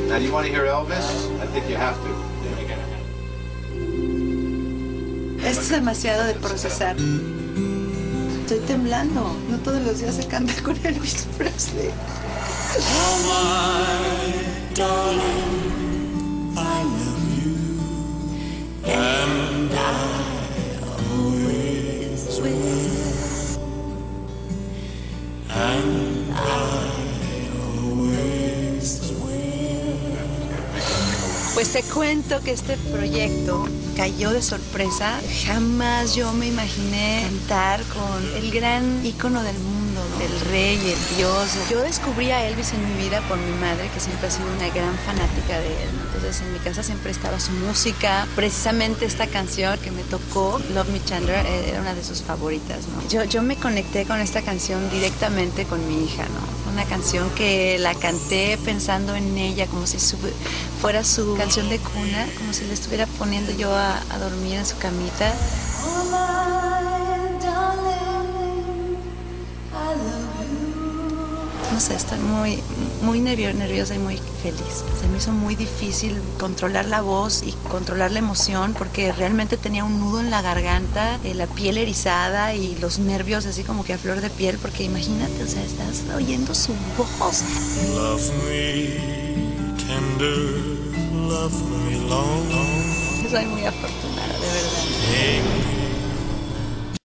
Now, do you want to hear Elvis? I think you have to. Esto es demasiado de procesar. Estoy temblando. No todos los días se canta con Elvis Presley. Oh, my darling, I love you, and I always will, and I always will. Pues te cuento que este proyecto cayó de sorpresa. Jamás yo me imaginé cantar con el gran ícono del mundo, ¿no? El rey, el dios. Yo descubrí a Elvis en mi vida por mi madre, que siempre ha sido una gran fanática de él. Entonces en mi casa siempre estaba su música. Precisamente esta canción que me tocó, Love Me Tender, era una de sus favoritas, ¿no? Yo me conecté con esta canción directamente con mi hija, ¿no? Una canción que la canté pensando en ella, como si fuera su canción de cuna, como si le estuviera poniendo yo a dormir en su camita. Oh, my darling, I love you. No sé, estoy muy nerviosa y muy feliz. Se me hizo muy difícil controlar la voz y controlar la emoción porque realmente tenía un nudo en la garganta, la piel erizada y los nervios así como que a flor de piel, porque imagínate, o sea, estás oyendo su voz. Love me tender, love me long. Soy muy afortunada, de verdad. Take me